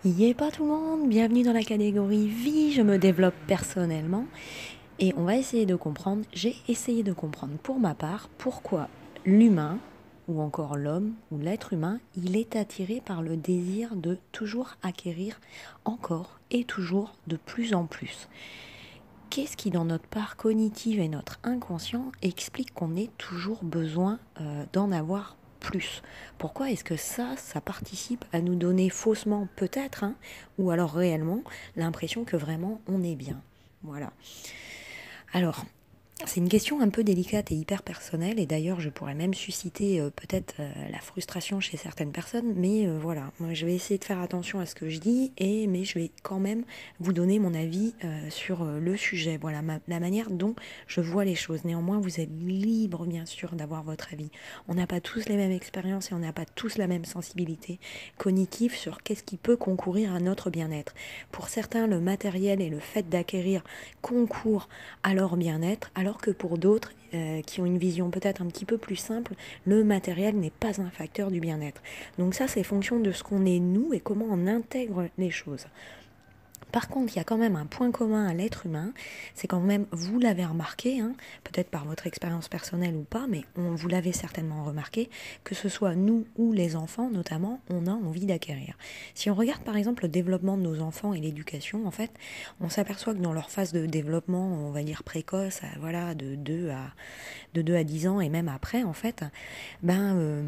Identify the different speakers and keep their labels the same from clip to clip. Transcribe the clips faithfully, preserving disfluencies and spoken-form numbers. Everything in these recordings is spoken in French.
Speaker 1: Yé pas tout le monde, bienvenue dans la catégorie vie, je me développe personnellement et on va essayer de comprendre, j'ai essayé de comprendre pour ma part pourquoi l'humain ou encore l'homme ou l'être humain, il est attiré par le désir de toujours acquérir encore et toujours de plus en plus. Qu'est-ce qui dans notre part cognitive et notre inconscient explique qu'on ait toujours besoin euh, d'en avoir plus? Pourquoi est-ce que ça, ça participe à nous donner faussement peut-être, hein, ou alors réellement, l'impression que vraiment on est bien? Voilà. Alors, c'est une question un peu délicate et hyper personnelle, et d'ailleurs je pourrais même susciter euh, peut-être euh, la frustration chez certaines personnes, mais euh, voilà, moi je vais essayer de faire attention à ce que je dis, et mais je vais quand même vous donner mon avis euh, sur euh, le sujet, voilà, ma, la manière dont je vois les choses. Néanmoins, vous êtes libre bien sûr d'avoir votre avis. On n'a pas tous les mêmes expériences et on n'a pas tous la même sensibilité cognitive sur qu'est-ce qui peut concourir à notre bien-être. Pour certains, le matériel et le fait d'acquérir concourent à leur bien-être, alors que pour d'autres euh, qui ont une vision peut-être un petit peu plus simple, le matériel n'est pas un facteur du bien-être. Donc ça, c'est fonction de ce qu'on est nous et comment on intègre les choses. Par contre, il y a quand même un point commun à l'être humain, c'est quand même, vous l'avez remarqué, hein, peut-être par votre expérience personnelle ou pas, mais on, vous l'avez certainement remarqué, que ce soit nous ou les enfants notamment, on a envie d'acquérir. Si on regarde par exemple le développement de nos enfants et l'éducation, en fait, on s'aperçoit que dans leur phase de développement, on va dire précoce, voilà, de deux à, de deux à dix ans et même après, en fait, ben... Euh,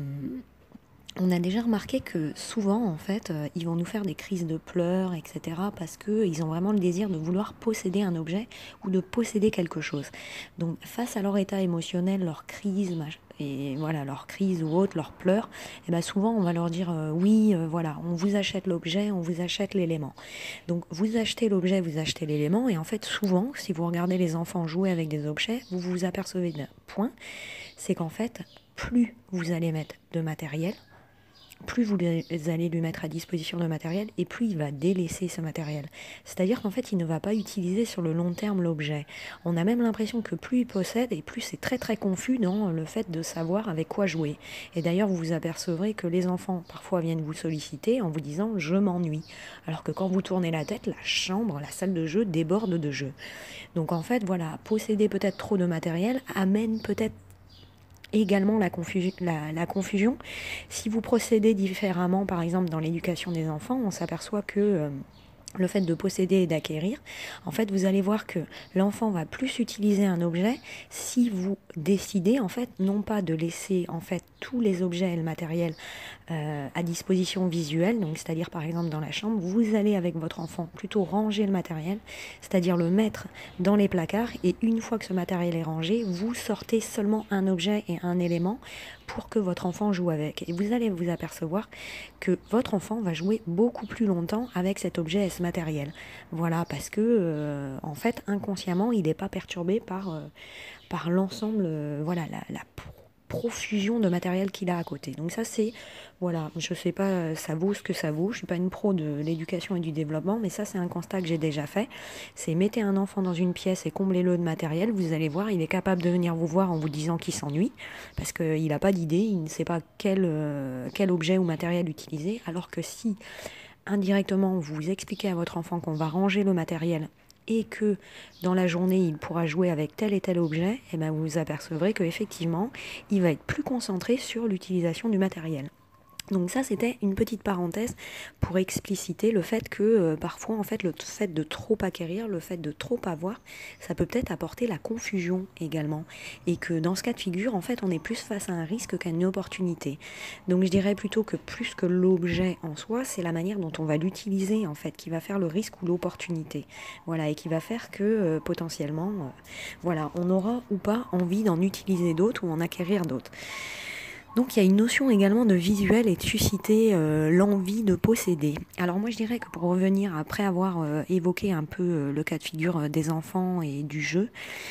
Speaker 1: on a déjà remarqué que souvent, en fait, euh, ils vont nous faire des crises de pleurs, et cetera, parce qu'ils ont vraiment le désir de vouloir posséder un objet ou de posséder quelque chose. Donc, face à leur état émotionnel, leur crise, et voilà, leur crise ou autre, leurs pleurs, et ben souvent, on va leur dire euh, oui, euh, voilà, on vous achète l'objet, on vous achète l'élément. Donc, vous achetez l'objet, vous achetez l'élément, et en fait, souvent, si vous regardez les enfants jouer avec des objets, vous vous apercevez d'un point, c'est qu'en fait, plus vous allez mettre de matériel, plus vous allez lui mettre à disposition de matériel et plus il va délaisser ce matériel. C'est-à-dire qu'en fait, il ne va pas utiliser sur le long terme l'objet. On a même l'impression que plus il possède et plus c'est très très confus dans le fait de savoir avec quoi jouer. Et d'ailleurs, vous vous apercevrez que les enfants parfois viennent vous solliciter en vous disant « je m'ennuie ». Alors que quand vous tournez la tête, la chambre, la salle de jeu déborde de jeux. Donc en fait, voilà, posséder peut-être trop de matériel amène peut-être également la, confusion, la, la confusion. Si vous procédez différemment, par exemple dans l'éducation des enfants, on s'aperçoit que euh, le fait de posséder et d'acquérir, en fait, vous allez voir que l'enfant va plus utiliser un objet si vous décidez, en fait, non pas de laisser, en fait, tous les objets et le matériel euh, à disposition visuelle, donc c'est-à-dire, par exemple, dans la chambre, vous allez avec votre enfant plutôt ranger le matériel, c'est-à-dire le mettre dans les placards, et une fois que ce matériel est rangé, vous sortez seulement un objet et un élément pour que votre enfant joue avec. Et vous allez vous apercevoir que votre enfant va jouer beaucoup plus longtemps avec cet objet et ce matériel. Voilà, parce que, euh, en fait, inconsciemment, il n'est pas perturbé par, euh, par l'ensemble, euh, voilà, la, la profusion de matériel qu'il a à côté. Donc ça, c'est, voilà, je sais pas, ça vaut ce que ça vaut. Je suis pas une pro de l'éducation et du développement, mais ça, c'est un constat que j'ai déjà fait. C'est mettez un enfant dans une pièce et comblez-le de matériel. Vous allez voir, il est capable de venir vous voir en vous disant qu'il s'ennuie, parce qu'il n'a pas d'idée, il ne sait pas quel, euh, quel objet ou matériel utiliser, alors que si indirectement vous expliquez à votre enfant qu'on va ranger le matériel et que dans la journée il pourra jouer avec tel et tel objet, et bien vous vous apercevrez qu'effectivement il va être plus concentré sur l'utilisation du matériel. Donc ça, c'était une petite parenthèse pour expliciter le fait que euh, parfois, en fait, le fait de trop acquérir, le fait de trop avoir, ça peut peut-être apporter la confusion également. Et que dans ce cas de figure, en fait, on est plus face à un risque qu'à une opportunité. Donc je dirais plutôt que plus que l'objet en soi, c'est la manière dont on va l'utiliser, en fait, qui va faire le risque ou l'opportunité. Voilà, et qui va faire que euh, potentiellement, euh, voilà, on aura ou pas envie d'en utiliser d'autres ou en acquérir d'autres. Donc il y a une notion également de visuel et de susciter euh, l'envie de posséder. Alors moi je dirais que pour revenir, après avoir euh, évoqué un peu euh, le cas de figure euh, des enfants et du jeu,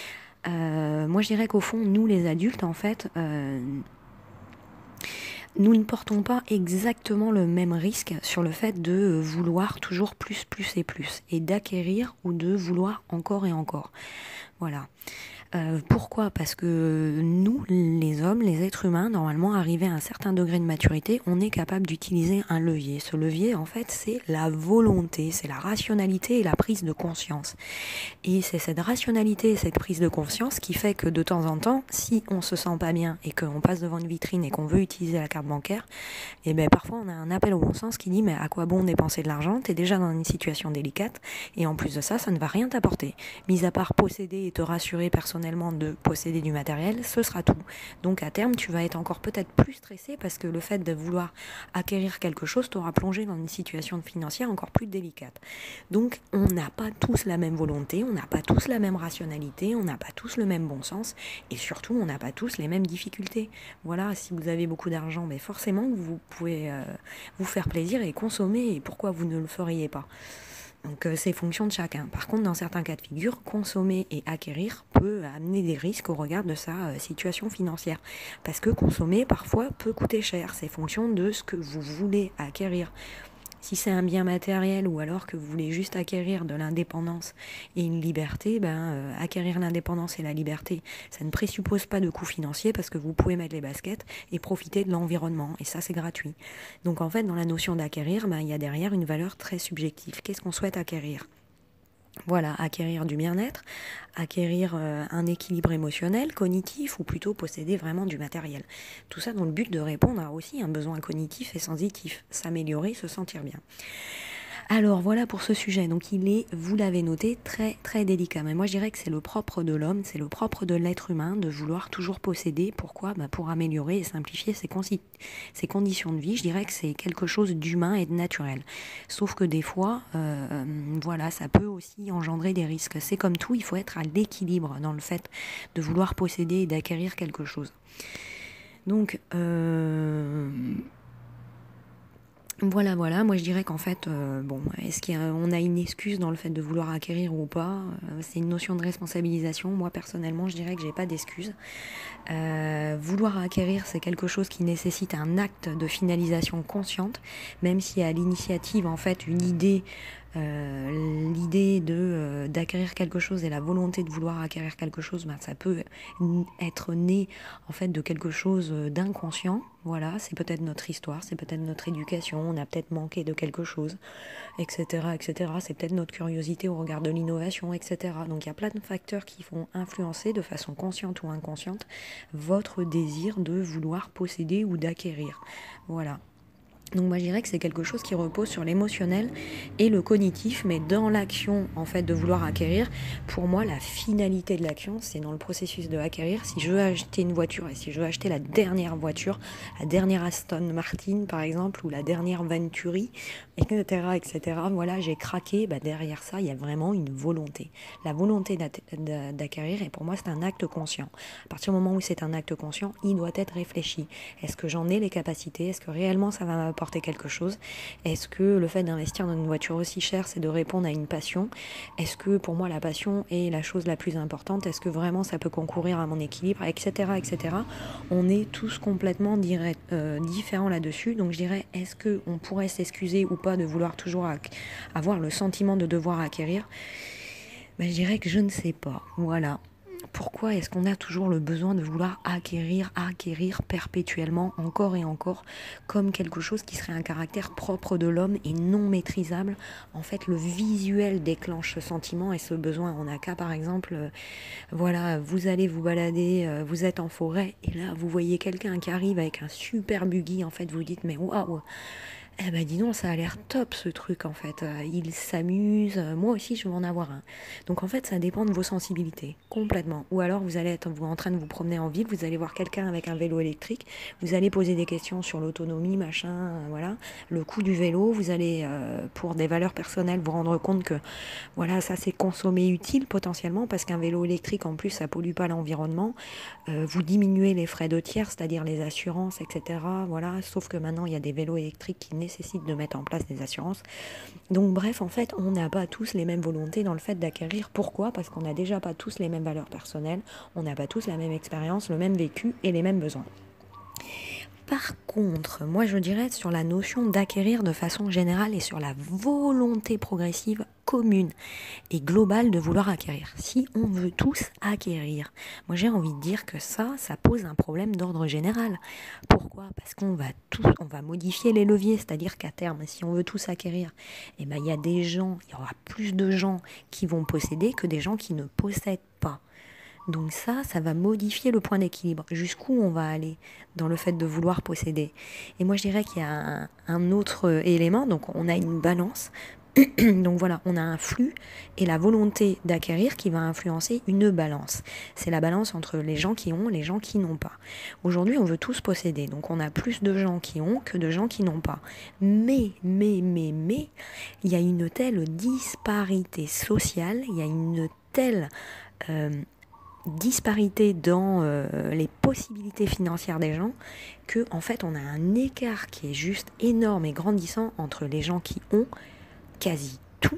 Speaker 1: euh, moi je dirais qu'au fond, nous les adultes, en fait, euh, nous ne portons pas exactement le même risque sur le fait de vouloir toujours plus, plus et plus, et d'acquérir ou de vouloir encore et encore. Voilà. Euh, pourquoi? Parce que nous, les hommes, les êtres humains, normalement, arrivés à un certain degré de maturité, on est capable d'utiliser un levier. Ce levier, en fait, c'est la volonté, c'est la rationalité et la prise de conscience. Et c'est cette rationalité et cette prise de conscience qui fait que de temps en temps, si on se sent pas bien et qu'on passe devant une vitrine et qu'on veut utiliser la carte bancaire, et ben parfois on a un appel au bon sens qui dit mais à quoi bon dépenser de l'argent? T'es déjà dans une situation délicate et en plus de ça, ça ne va rien t'apporter. Mis à part posséder et te rassurer personnellement de posséder du matériel, ce sera tout. Donc à terme, tu vas être encore peut-être plus stressé parce que le fait de vouloir acquérir quelque chose t'aura plongé dans une situation financière encore plus délicate. Donc on n'a pas tous la même volonté, on n'a pas tous la même rationalité, on n'a pas tous le même bon sens et surtout on n'a pas tous les mêmes difficultés. Voilà, si vous avez beaucoup d'argent, mais forcément vous pouvez euh, vous faire plaisir et consommer, et pourquoi vous ne le feriez pas? Donc euh, c'est fonction de chacun. Par contre, dans certains cas de figure, consommer et acquérir peut amener des risques au regard de sa euh, situation financière. Parce que consommer, parfois, peut coûter cher. C'est fonction de ce que vous voulez acquérir. Si c'est un bien matériel ou alors que vous voulez juste acquérir de l'indépendance et une liberté, ben, euh, acquérir l'indépendance et la liberté, ça ne présuppose pas de coût financier parce que vous pouvez mettre les baskets et profiter de l'environnement. Et ça, c'est gratuit. Donc en fait, dans la notion d'acquérir, ben, il y a derrière une valeur très subjective. Qu'est-ce qu'on souhaite acquérir ? Voilà, acquérir du bien-être, acquérir euh, un équilibre émotionnel, cognitif, ou plutôt posséder vraiment du matériel. Tout ça dans le but de répondre à aussi un besoin cognitif et sensitif, s'améliorer, se sentir bien. Alors voilà pour ce sujet, donc il est, vous l'avez noté, très très délicat. Mais moi je dirais que c'est le propre de l'homme, c'est le propre de l'être humain de vouloir toujours posséder. Pourquoi ? Bah pour améliorer et simplifier ses, consi- ses conditions de vie. Je dirais que c'est quelque chose d'humain et de naturel. Sauf que des fois, euh, voilà, ça peut aussi engendrer des risques. C'est comme tout, il faut être à l'équilibre dans le fait de vouloir posséder et d'acquérir quelque chose. Donc... Euh Voilà, voilà, moi je dirais qu'en fait, euh, bon, est-ce qu'on a, a une excuse dans le fait de vouloir acquérir ou pas ? euh, C'est une notion de responsabilisation. Moi personnellement, je dirais que j'ai pas d'excuse. Euh, vouloir acquérir, c'est quelque chose qui nécessite un acte de finalisation consciente, même si à l'initiative, en fait, une idée, euh, l'idée de euh, d'acquérir quelque chose et la volonté de vouloir acquérir quelque chose, ben, ça peut être né en fait de quelque chose d'inconscient. Voilà, c'est peut-être notre histoire, c'est peut-être notre éducation, on a peut-être manqué de quelque chose, et cetera, et cetera. C'est peut-être notre curiosité au regard de l'innovation, et cetera. Donc il y a plein de facteurs qui vont influencer de façon consciente ou inconsciente votre désir de vouloir posséder ou d'acquérir. Voilà. Donc moi je dirais que c'est quelque chose qui repose sur l'émotionnel et le cognitif, mais dans l'action en fait de vouloir acquérir, pour moi la finalité de l'action c'est dans le processus de acquérir. Si je veux acheter une voiture et si je veux acheter la dernière voiture, la dernière Aston Martin par exemple, ou la dernière Venturi, et cetera, et cetera. Voilà, j'ai craqué, bah derrière ça il y a vraiment une volonté. La volonté d'acquérir, et pour moi c'est un acte conscient. À partir du moment où c'est un acte conscient, il doit être réfléchi. Est-ce que j'en ai les capacités ? Est-ce que réellement ça va m'apporter quelque chose? Est-ce que le fait d'investir dans une voiture aussi chère, c'est de répondre à une passion? Est-ce que pour moi la passion est la chose la plus importante? Est-ce que vraiment ça peut concourir à mon équilibre, et cetera, et cetera. On est tous complètement direct, euh, différents là-dessus. Donc je dirais, est-ce que on pourrait s'excuser ou pas de vouloir toujours ac- avoir le sentiment de devoir acquérir? Ben, je dirais que je ne sais pas. Voilà. Pourquoi est-ce qu'on a toujours le besoin de vouloir acquérir, acquérir perpétuellement, encore et encore, comme quelque chose qui serait un caractère propre de l'homme et non maîtrisable? En fait, le visuel déclenche ce sentiment et ce besoin. On a qu'à, par exemple, euh, voilà, vous allez vous balader, euh, vous êtes en forêt, et là, vous voyez quelqu'un qui arrive avec un super buggy, en fait, vous dites, mais waouh! Eh ben dis donc, ça a l'air top ce truc en fait, euh, il s'amuse, euh, moi aussi je veux en avoir un. Donc en fait ça dépend de vos sensibilités, complètement. Ou alors vous allez être vous, en train de vous promener en ville, vous allez voir quelqu'un avec un vélo électrique, vous allez poser des questions sur l'autonomie, machin, euh, voilà, le coût du vélo, vous allez euh, pour des valeurs personnelles vous rendre compte que voilà, ça c'est consommé utile potentiellement parce qu'un vélo électrique en plus ça pollue pas l'environnement, euh, vous diminuez les frais de tiers, c'est-à-dire les assurances, et cetera. Voilà, sauf que maintenant il y a des vélos électriques qui nécessite de mettre en place des assurances. Donc bref, en fait, on n'a pas tous les mêmes volontés dans le fait d'acquérir. Pourquoi ? Parce qu'on n'a déjà pas tous les mêmes valeurs personnelles, on n'a pas tous la même expérience, le même vécu et les mêmes besoins. Par contre, moi je dirais sur la notion d'acquérir de façon générale et sur la volonté progressive commune et globale de vouloir acquérir. Si on veut tous acquérir, moi j'ai envie de dire que ça, ça pose un problème d'ordre général. Pourquoi ? Parce qu'on va tous, on va modifier les leviers, c'est-à-dire qu'à terme, si on veut tous acquérir, eh ben il y a des gens, il y aura plus de gens qui vont posséder que des gens qui ne possèdent pas. Donc ça, ça va modifier le point d'équilibre. Jusqu'où on va aller dans le fait de vouloir posséder. Et moi, je dirais qu'il y a un, un autre élément. Donc, on a une balance. Donc voilà, on a un flux et la volonté d'acquérir qui va influencer une balance. C'est la balance entre les gens qui ont et les gens qui n'ont pas. Aujourd'hui, on veut tous posséder. Donc, on a plus de gens qui ont que de gens qui n'ont pas. Mais, mais, mais, mais, il y a une telle disparité sociale, il y a une telle... Euh, disparité dans euh, les possibilités financières des gens que en fait on a un écart qui est juste énorme et grandissant entre les gens qui ont quasi tout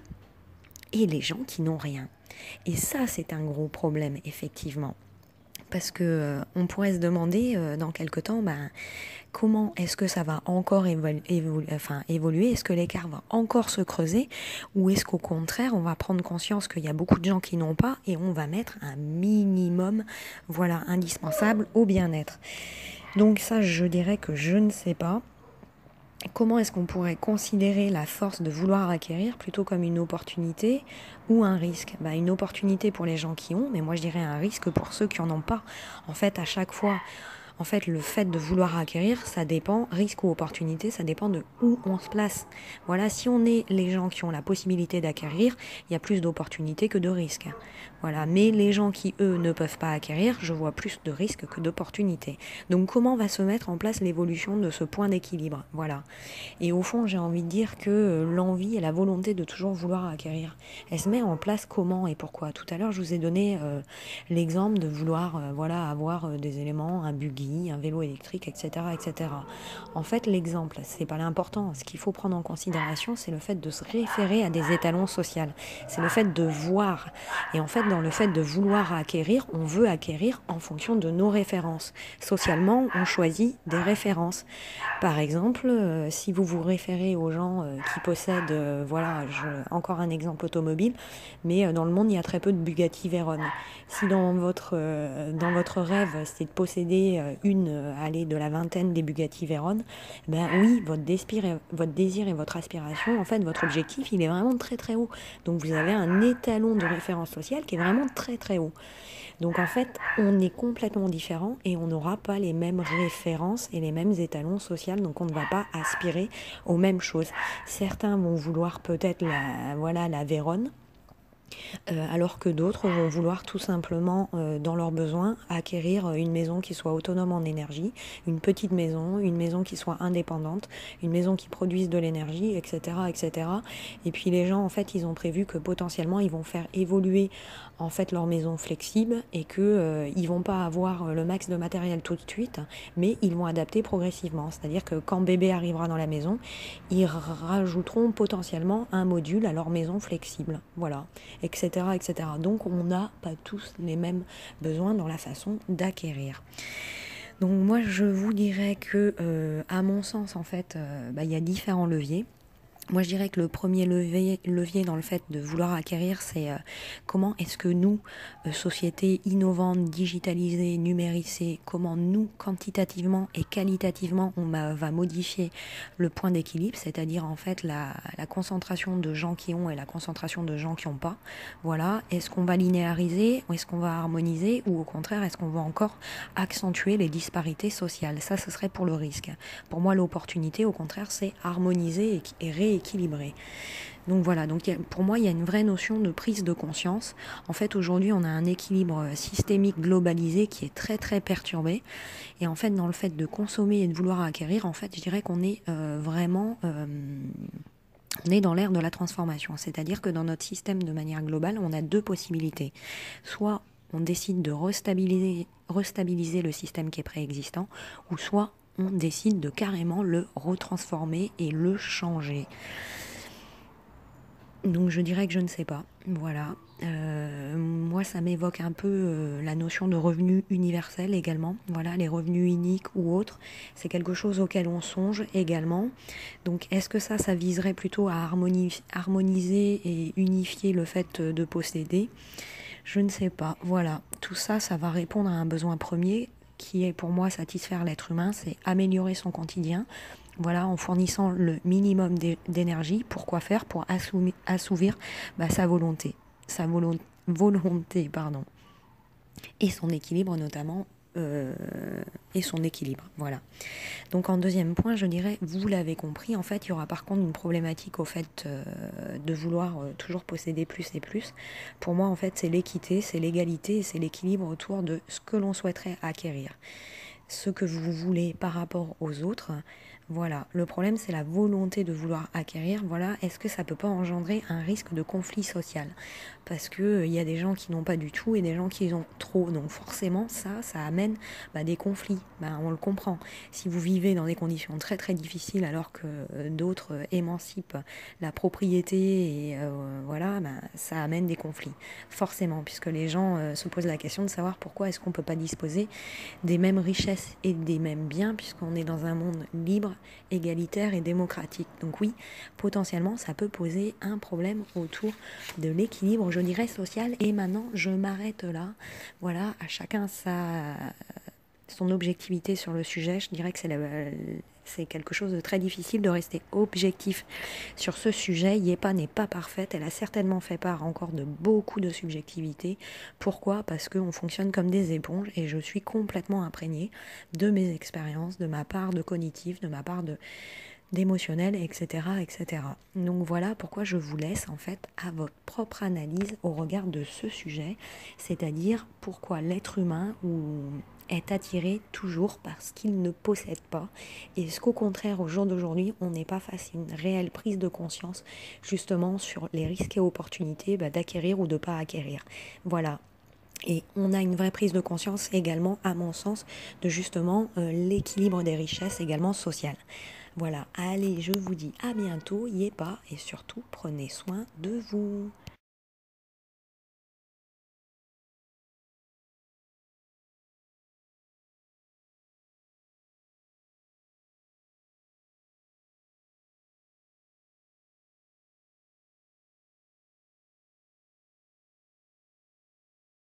Speaker 1: et les gens qui n'ont rien. Et ça, c'est un gros problème, effectivement. Parce que euh, on pourrait se demander euh, dans quelque temps, ben, comment est-ce que ça va encore évolu- évolu- enfin, évoluer ? Est-ce que l'écart va encore se creuser ? Ou est-ce qu'au contraire, on va prendre conscience qu'il y a beaucoup de gens qui n'ont pas et on va mettre un minimum, voilà, indispensable au bien-être ? Donc ça, je dirais que je ne sais pas. Comment est-ce qu'on pourrait considérer la force de vouloir acquérir plutôt comme une opportunité ou un risque ? Bah, une opportunité pour les gens qui ont, mais moi je dirais un risque pour ceux qui n'en ont pas. En fait, à chaque fois, en fait, le fait de vouloir acquérir, ça dépend, risque ou opportunité, ça dépend de où on se place. Voilà, si on est les gens qui ont la possibilité d'acquérir, il y a plus d'opportunités que de risques. Voilà, mais les gens qui, eux, ne peuvent pas acquérir, je vois plus de risques que d'opportunités. Donc, comment va se mettre en place l'évolution de ce point d'équilibre ? Voilà. Et au fond, j'ai envie de dire que l'envie et la volonté de toujours vouloir acquérir, elle se met en place comment et pourquoi ? Tout à l'heure, je vous ai donné euh, l'exemple de vouloir euh, voilà, avoir euh, des éléments, un buggy, un vélo électrique, et cetera, et cetera. En fait, l'exemple, c'est pas l'important. Ce qu'il faut prendre en considération, c'est le fait de se référer à des étalons sociaux. C'est le fait de voir. Et en fait, dans le fait de vouloir acquérir, on veut acquérir en fonction de nos références. Socialement, on choisit des références. Par exemple, euh, si vous vous référez aux gens euh, qui possèdent, euh, voilà, je, encore un exemple automobile, mais euh, dans le monde, il y a très peu de Bugatti Veyron. Si dans votre, euh, dans votre rêve, c'est de posséder euh, une, euh, allez, de la vingtaine des Bugatti Veyron, ben oui, votre désir, et, votre désir et votre aspiration, en fait, votre objectif, il est vraiment très très haut. Donc vous avez un étalon de référence sociale qui est vraiment très très haut. Donc en fait, on est complètement différents et on n'aura pas les mêmes références et les mêmes étalons sociaux, donc on ne va pas aspirer aux mêmes choses. Certains vont vouloir peut-être la, voilà, la Veyron, Euh, alors que d'autres vont vouloir tout simplement, euh, dans leurs besoins, acquérir une maison qui soit autonome en énergie, une petite maison, une maison qui soit indépendante, une maison qui produise de l'énergie, et cetera, et cetera. Et puis les gens, en fait, ils ont prévu que potentiellement, ils vont faire évoluer en fait leur maison flexible et que euh, ils vont pas avoir le max de matériel tout de suite, mais ils vont adapter progressivement. C'est-à-dire que quand bébé arrivera dans la maison, ils rajouteront potentiellement un module à leur maison flexible. Voilà. Etc, et cetera. Donc on n'a pas tous les mêmes besoins dans la façon d'acquérir. Donc moi je vous dirais que, euh, à mon sens en fait, euh, bah, y a différents leviers. Moi, je dirais que le premier levier, levier dans le fait de vouloir acquérir, c'est euh, comment est-ce que nous, euh, société innovante, digitalisée, numérisée, comment nous, quantitativement et qualitativement, on va, va modifier le point d'équilibre, c'est-à-dire en fait la, la concentration de gens qui ont et la concentration de gens qui n'ont pas. Voilà. Est-ce qu'on va linéariser, ou est-ce qu'on va harmoniser, ou au contraire, est-ce qu'on va encore accentuer les disparités sociales ? Ça, ce serait pour le risque. Pour moi, l'opportunité, au contraire, c'est harmoniser et, et rééquilibrer. équilibré. Donc voilà, donc pour moi il y a une vraie notion de prise de conscience. En fait aujourd'hui on a un équilibre systémique globalisé qui est très très perturbé et en fait dans le fait de consommer et de vouloir acquérir, en fait je dirais qu'on est euh, vraiment euh, on est dans l'ère de la transformation, c'est-à-dire que dans notre système de manière globale on a deux possibilités. Soit on décide de restabiliser, restabiliser le système qui est préexistant, ou soit on décide de carrément le retransformer et le changer. Donc je dirais que je ne sais pas. Voilà. Euh, moi, ça m'évoque un peu euh, la notion de revenu universel également. Voilà, les revenus uniques ou autres, c'est quelque chose auquel on songe également. Donc, est-ce que ça, ça viserait plutôt à harmoni- harmoniser et unifier le fait de posséder? Je ne sais pas. Voilà, tout ça, ça va répondre à un besoin premier qui est pour moi satisfaire l'être humain, c'est améliorer son quotidien. Voilà, en fournissant le minimum d'énergie. Pourquoi faire? Pour assouvir, assouvir bah, sa volonté. Sa volo- volonté, pardon. Et son équilibre notamment. Euh, et son équilibre, voilà. Donc en deuxième point, je dirais, vous l'avez compris, en fait, il y aura par contre une problématique au fait euh, de vouloir euh, toujours posséder plus et plus. Pour moi, en fait, c'est l'équité, c'est l'égalité, c'est l'équilibre autour de ce que l'on souhaiterait acquérir, ce que vous voulez par rapport aux autres. Voilà, le problème c'est la volonté de vouloir acquérir. Voilà, est-ce que ça peut pas engendrer un risque de conflit social? Parce que il euh, y a des gens qui n'ont pas du tout et des gens qui ont trop. Donc forcément, ça, ça amène bah, des conflits. Bah, on le comprend. Si vous vivez dans des conditions très très difficiles alors que euh, d'autres euh, émancipent la propriété et euh, voilà, bah, ça amène des conflits. Forcément, puisque les gens euh, se posent la question de savoir pourquoi est-ce qu'on peut pas disposer des mêmes richesses et des mêmes biens, puisqu'on est dans un monde libre, égalitaire et démocratique. Donc oui, potentiellement, ça peut poser un problème autour de l'équilibre, je dirais, social. Et maintenant, je m'arrête là. Voilà, à chacun sa, son objectivité sur le sujet. Je dirais que c'est la, c'est quelque chose de très difficile de rester objectif sur ce sujet. Yepa n'est pas parfaite, elle a certainement fait part encore de beaucoup de subjectivité. Pourquoi? Parce qu'on fonctionne comme des éponges et je suis complètement imprégnée de mes expériences, de ma part de cognitif, de ma part de d'émotionnel, et cetera, et cetera. Donc voilà pourquoi je vous laisse en fait à votre propre analyse au regard de ce sujet, c'est-à-dire pourquoi l'être humain ou est attiré toujours par ce qu'il ne possède pas. Et est-ce qu'au contraire, au jour d'aujourd'hui, on n'est pas face à une réelle prise de conscience justement sur les risques et opportunités bah, d'acquérir ou de ne pas acquérir. Voilà. Et on a une vraie prise de conscience également, à mon sens, de justement euh, l'équilibre des richesses également sociales. Voilà, allez, je vous dis à bientôt, y est pas, et surtout, prenez soin de vous.